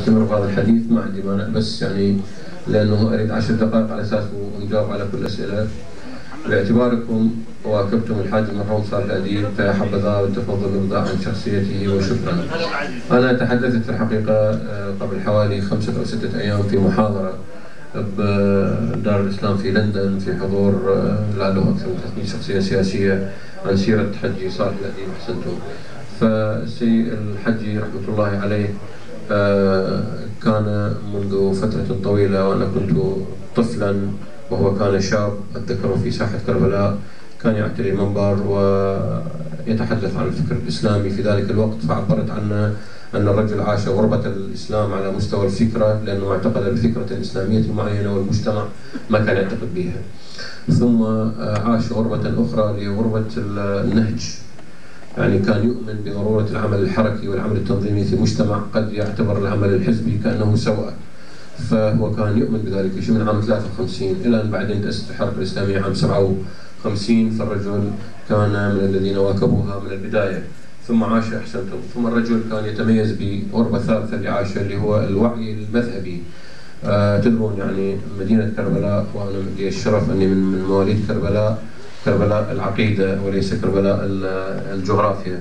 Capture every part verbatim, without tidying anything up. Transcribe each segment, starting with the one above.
استمر في هذا الحديث ما عندي مانع، بس يعني لانه اريد عشر دقائق على اساس نجاوب على كل الاسئله. باعتباركم واكبتم الحاج المرحوم صالح الاديب فيا حبذا والتفضل بالإبداع عن شخصيته وشكرا. انا تحدثت في الحقيقه قبل حوالي خمسه او سته ايام في محاضره بدار الاسلام في لندن في حضور لعله اكثر من ثلاثمئة شخصيه سياسيه عن سيره حجي صالح الاديب. احسنتم. فسي الحجي رحمه الله عليه كان منذ فتره طويله وانا كنت طفلا وهو كان شاب اتذكره في ساحه كربلاء كان يعتلي المنبر ويتحدث عن الفكر الاسلامي في ذلك الوقت، فعبرت عنه أن الرجل عاش غربة الإسلام على مستوى الفكرة لأنه اعتقد بفكرة إسلامية معينة والمجتمع ما كان يعتقد بها. ثم عاش غربة أخرى لغربة النهج، يعني كان يؤمن بضرورة العمل الحركي والعمل التنظيمي في مجتمع قد يعتبر العمل الحزبي كأنه سوء. فهو كان يؤمن بذلك شيء من عام ثلاثة وخمسين إلى أن بعدين تأسست الحركة الإسلامية عام سبعة وخمسين، فالرجل كان من الذين واكبوها من البداية. ثم عاش احسنتم. ثم الرجل كان يتميز بغربه ثالثه اللي عاشها اللي هو الوعي المذهبي. آه تدرون يعني مدينه كربلاء، وانا لي الشرف اني من من مواليد كربلاء، كربلاء العقيده وليس كربلاء الجغرافيا.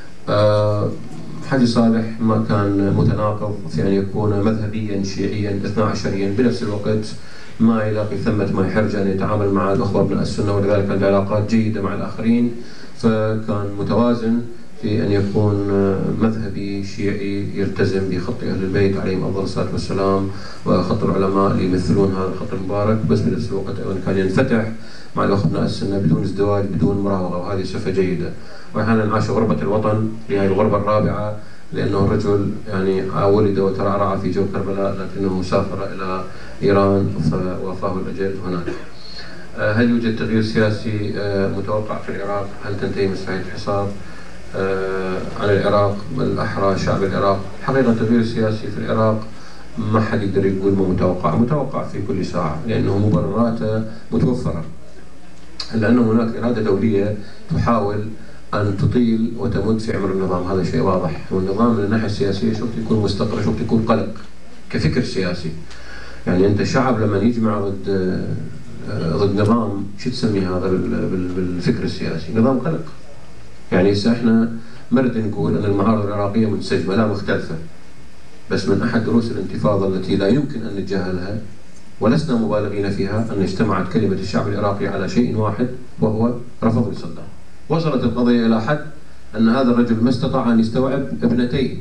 آه حجي صالح ما كان متناقض في ان يكون مذهبيا شيعيا اثنا عشريا، بنفس الوقت ما يلاقي ثمه ما يحرج ان يتعامل مع الاخوه ابناء السنه، ولذلك عنده علاقات جيده مع الاخرين، فكان متوازن في أن يكون مذهبي شيعي يلتزم بخط أهل البيت عليهم أفضل الصلاة والسلام وخط العلماء اللي يمثلون هذا الخط المبارك، بس بنفس الوقت أيضا كان ينفتح مع الأخوة أبناء السنة بدون ازدواج بدون مراوغة، وهذه صفة جيدة. وأحيانا عاش غربة الوطن في هذه الغربة الرابعة لأنه الرجل يعني ولد وترعرع في جو كربلاء لكنه سافر إلى إيران فوافاه الأجل هناك. هل يوجد تغيير سياسي متوقع في العراق؟ هل تنتهي مسرحية الحصار آه عن العراق بالاحرى شعب العراق؟ حقيقه التغيير السياسي في العراق ما حد يقدر يقول ما متوقع، متوقع في كل ساعه لانه مبرراته متوفره، لان هناك اراده دوليه تحاول ان تطيل وتمد في عمر النظام، هذا شيء واضح. والنظام من الناحيه السياسيه شوف يكون مستقر، شوف يكون قلق كفكر سياسي. يعني انت شعب لما يجمع ضد ضد نظام شو تسمي هذا بالفكر السياسي؟ نظام قلق. يعني هسه احنا ما نريد نقول ان المعارض العراقيه منسجمه، لا مختلفه. بس من احد دروس الانتفاضه التي لا يمكن ان نتجاهلها ولسنا مبالغين فيها ان اجتمعت كلمه الشعب العراقي على شيء واحد وهو رفض صدام. وصلت القضيه الى حد ان هذا الرجل ما استطاع ان يستوعب ابنتين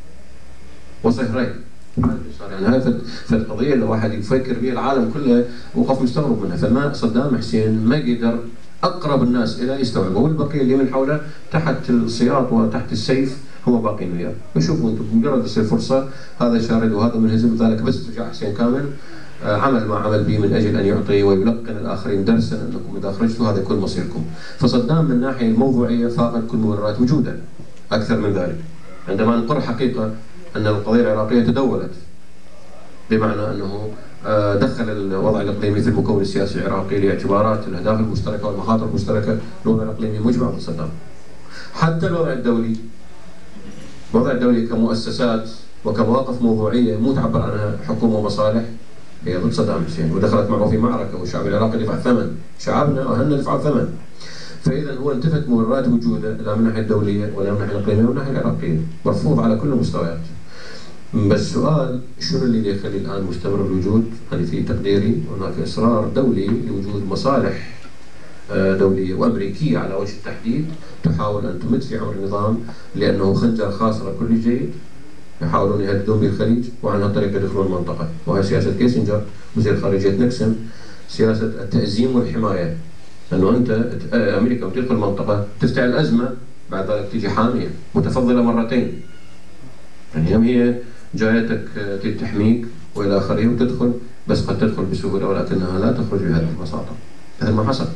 وصهرين. يعني هاي فالقضيه اللي واحد يفكر بها العالم كله وقف مستغرب منها، فما صدام حسين ما قدر اقرب الناس الى يستوعبوا، والبقيه اللي من حوله تحت السياط وتحت السيف هم باقين وياه. فشوفوا انتم بمجرد تصير فرصه هذا شارد وهذا منهزم، ذلك بس رجع حسين كامل عمل ما عمل به من اجل ان يعطي ويلقن الاخرين درسا انكم اذا خرجتوا هذا يكون مصيركم. فصدام من الناحيه الموضوعيه فاقد كل مبررات وجوده. اكثر من ذلك عندما نقر حقيقه ان القضيه العراقيه تدولت، بمعنى انه دخل الوضع الاقليمي في المكون السياسي العراقي لاعتبارات الاهداف المشتركه والمخاطر المشتركه، الوضع الاقليمي مجمع ضد صدام. حتى الوضع الدولي، الوضع الدولي كمؤسسات وكمواقف موضوعيه مو تعبر عنها حكومه ومصالح، هي ضد صدام حسين ودخلت معه في معركه، والشعب العراقي دفع ثمن، شعبنا واهلنا دفعوا ثمن. فاذا هو انتفت مبررات وجوده لا من الناحيه الدوليه ولا من الناحيه الاقليميه ولا من الناحيه العراقيه، مرفوض على كل المستويات. بس سؤال شنو اللي يخلي الان مستمر الوجود؟ هذه في تقديري هناك اصرار دولي لوجود مصالح دوليه وامريكيه على وجه التحديد تحاول ان تمد في عمر النظام، لانه خنجر خاصره كل جيد يحاولون يهددون به الخليج وعن هالطريقه يدخلون المنطقه، وهي سياسه كيسنجر وزير خارجيه نيكسون، سياسه التازيم والحمايه. انه انت امريكا بتدخل المنطقه تفتعل ازمه بعد ذلك تيجي حاميه متفضله مرتين. يعني هم هي جايتك تحميك والى اخره وتدخل، بس قد تدخل بسهوله ولكنها لا تخرج بهذه البساطه. هذا ما حصل.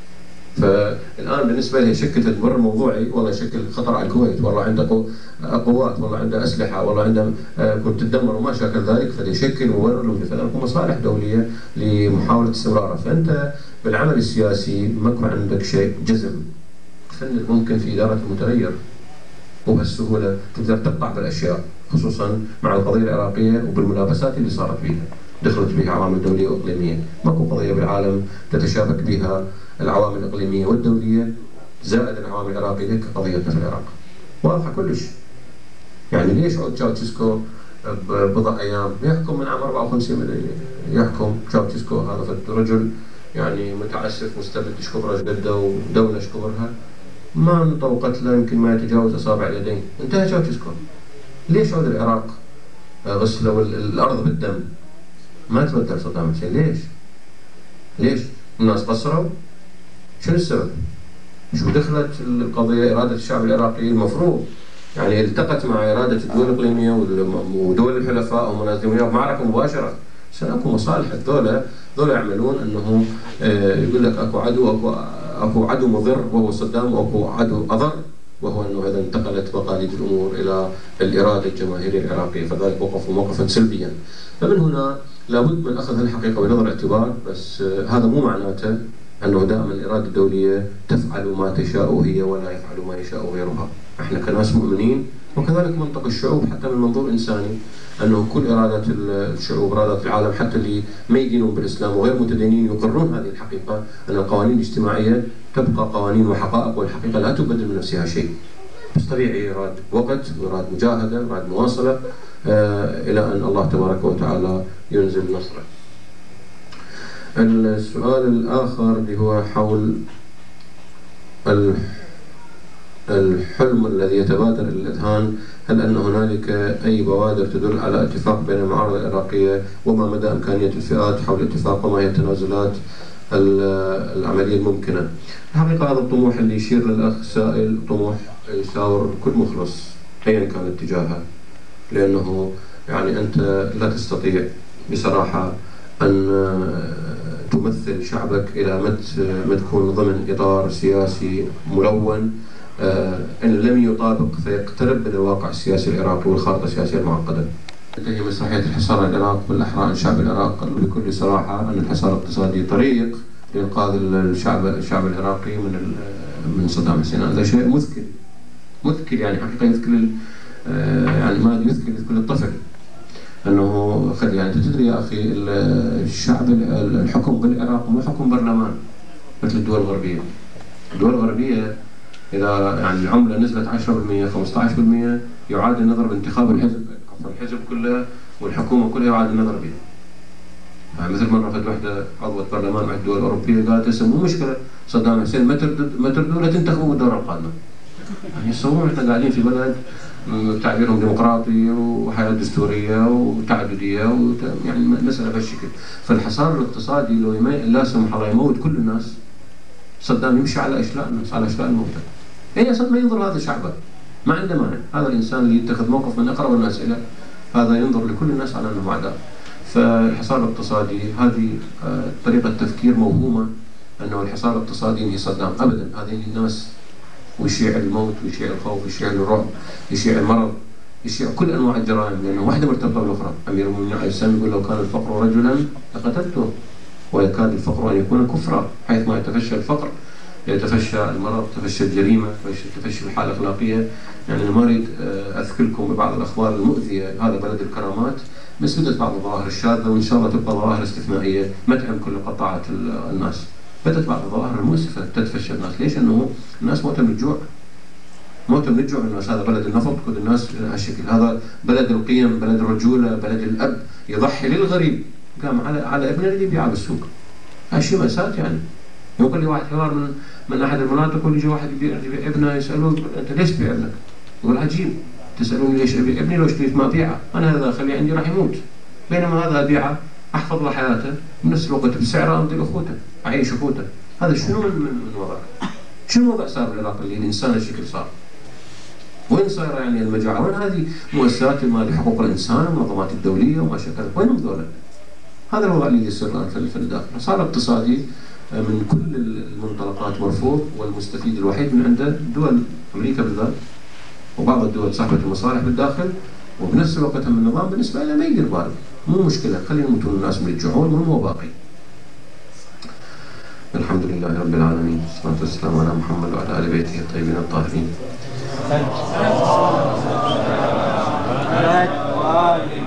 فالان بالنسبه لي يشكل تدبير موضوعي، والله يشكل خطر على الكويت، والله عنده قوات، والله عنده اسلحه، والله عنده كنت تدمر وما شاكل ذلك، فيشكل مبرر له مصالح دوليه لمحاوله استمراره. فانت بالعمل السياسي ماكو عندك شيء جزم، فن ممكن في اداره المتغير وبهالسهوله تقدر تقطع بالاشياء. خصوصا مع القضية العراقية وبالملابسات اللي صارت بها، دخلت بها عوامل دولية وإقليمية، ماكو قضية بالعالم تتشابك بها العوامل الإقليمية والدولية زائد العوامل العراقية كقضيتنا في العراق. واضحة كلش. يعني ليش تشاوشسكو بضع أيام يحكم من عام أربعة وخمسين يحكم تشاوشسكو، هذا رجل يعني متعسف مستبد شكبره قده ودولة شكبرها ما انطوقت له يمكن ما يتجاوز أصابع اليدين، انتهى تشاوشسكو. ليش عود العراق غسلوا الأرض بالدم؟ ما تبدل صدام حسين، ليش؟ ليش؟ الناس قصروا؟ شنو السبب؟ شو دخلت القضية إرادة الشعب العراقي؟ المفروض يعني التقت مع إرادة الدول الإقليمية ودول الحلفاء ومنازلين بمعركة مباشرة. سنكون مصالح الدولة، ذولا يعملون أنه يقول لك أكو عدو أكو أكو عدو مضر وهو صدام، وأكو عدو أضر وهو أنه إذا انتقلت مقاليد الأمور إلى الإرادة الجماهيرية العراقية، فذلك وقفوا موقفا سلبيا. فمن هنا لابد من أخذ هالحقيقة بنظر الاعتبار، بس هذا مو معناته أنه دائما الإرادة الدولية تفعل ما تشاء هي ولا يفعل ما يشاء غيرها. احنا كناس مؤمنين وكذلك منطق الشعوب حتى من منظور إنساني أنه كل إرادات الشعوب إرادات العالم حتى اللي ما يدينون بالإسلام وغير متدينين يقرون هذه الحقيقة أن القوانين الاجتماعية تبقى قوانين وحقائق، والحقيقة لا تبدل من نفسها شيء. بس طبيعي يراد وقت ويراد مجاهدة ويراد مواصلة آه إلى أن الله تبارك وتعالى ينزل نصره. السؤال الآخر اللي هو حول الحلم الذي يتبادر إلى الأذهان، هل أن هنالك أي بوادر تدل على اتفاق بين المعارضة العراقية، وما مدى إمكانية الفئات حول الاتفاق، وما هي التنازلات العملية الممكنة؟ الحقيقة هذا الطموح اللي يشير للأخ السائل طموح يساور كل مخلص أيا كان اتجاهه، لأنه يعني أنت لا تستطيع بصراحة أن تمثل شعبك إلى متى تكون ضمن إطار سياسي ملون إن لم يطابق فيقترب من الواقع السياسي العراقي والخارطة السياسية المعقدة. تنتهي مسرحية الحصار على العراق بالأحرى عن شعب العراق بكل صراحة أن الحصار الاقتصادي طريق لإنقاذ الشعب الشعب العراقي من من صدام حسين. هذا شيء مذكر مذكر يعني حقيقة يذكر يعني ما يذكر يذكر الطفل أنه خلي يعني تدري يا أخي الشعب الحكم بالعراق مو حكم برلمان مثل الدول الغربية. الدول الغربية إذا يعني العملة نزلت عشرة بالمئة خمسة عشر بالمئة يعاد النظر بانتخاب الحزب، عفوا الحزب كله والحكومة كلها يعاد النظر بها. يعني مثل مرة فد وحدة عضوة برلمان مع الدول الأوروبية قالت هسه مو مشكلة صدام حسين ما تردوا ما تردوا لا تنتخبوا بالدورة القادمة. يعني يتصورون احنا قاعدين في بلد تعبيرهم ديمقراطي وحياة دستورية وتعددية و يعني مسألة بهالشكل. فالحصار الاقتصادي لو لا سمح الله يموت كل الناس، صدام يمشي على اشلاء الناس على اشلاء الموتى. اي اصلا ما ينظر هذا شعبه، ما عنده مانع، هذا الانسان اللي يتخذ موقف من اقرب الناس اليه هذا ينظر لكل الناس على انه اعداء. فالحصار الاقتصادي هذه طريقه تفكير موهومه انه الحصار الاقتصادي ينهي صدام، ابدا. هذه الناس ويشيع الموت ويشيع الخوف ويشيع الرعب يشيع المرض يشيع كل انواع الجرائم، لانه واحده مرتبطه بالاخرى. امير المؤمنين عليه السلام يقول لو كان الفقر رجلا لقتلته ويكاد الفقر ان يكون كفرا. حيثما يتفشى الفقر يتفشى المرض، تفشى الجريمه، تفشى الحاله الاخلاقيه. يعني انا ما اريد اذكركم ببعض الاخبار المؤذيه، هذا بلد الكرامات، بس بدات بعض الظواهر الشاذه وان شاء الله تبقى ظواهر استثنائيه ما تعم كل قطاعات الناس. بدات بعض الظواهر المؤسفه تتفشى الناس، ليش؟ انه الناس موتة من الجوع. موتة من الجوع الناس، هذا بلد النفط كل الناس بهالشكل، هذا بلد القيم، بلد الرجوله، بلد الاب يضحي للغريب قام على على ابنه اللي يبيعه بالسوق. هالشيء مأساة يعني. يقول لي واحد حوار من من احد المناطق ويجي واحد يبيع ابنه يسالوه انت ليش تبيع ابنك؟ يقول عجيب تسالوني ليش ابيع ابني لو اشتريت ما ابيعه، انا هذا اخليه عندي راح يموت، بينما هذا ابيعه احفظ له حياته بنفس الوقت بسعره امضي لاخوته، اعيش اخوته. هذا شنو من من, من وضع؟ شنو الوضع صار بالعراق اللي الانسان هالشكل صار؟ وين صايره يعني المجاعه؟ وين هذه مؤسسات مال حقوق الانسان والمنظمات الدوليه وما شابه؟ وينهم ذولا؟ هذا الوضع اللي يصير الان في الداخل. صار اقتصادي من كل المنطلقات مرفوض، والمستفيد الوحيد من عنده دول امريكا بالذات وبعض الدول صاحبه المصالح بالداخل، وبنفس الوقت هم النظام بالنسبه له ما يدير باله، مو مشكله خلينا يموتون الناس من الجوع المهم هو باقي. الحمد لله رب العالمين، والصلاه والسلام على محمد وعلى ال بيته الطيبين الطاهرين. محمد وآل